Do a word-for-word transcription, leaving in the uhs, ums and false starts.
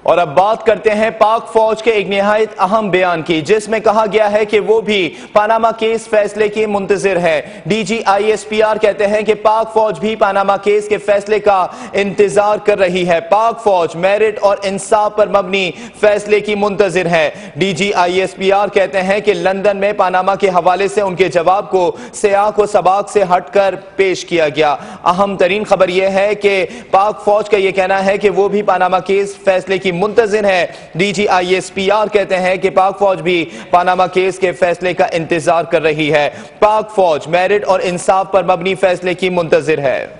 और अब बात करते हैं पाक फौज के एक निहायत अहम बयान की, जिसमें कहा गया है कि वो भी पानामा केस फैसले की मुंतजिर है। डीजी आईएसपीआर कहते हैं कि पाक फौज भी पानामा केस के फैसले का इंतजार कर रही है। पाक फौज मेरिट और इंसाफ पर मबनी फैसले की मुंतजिर है। डीजी आईएसपीआर कहते हैं कि लंदन में पानामा के हवाले से उनके जवाब को सियाक व सबाक से हटकर पेश किया गया। अहम तरीन खबर यह है कि पाक फौज का यह कहना है कि वो भी पानामा केस फैसले की मुंतजिर है। डीजी आईएसपीआर कहते हैं कि पाक फौज भी पानामा केस के फैसले का इंतजार कर रही है। पाक फौज मेरिट और इंसाफ पर मबनी फैसले की मुंतजिर है।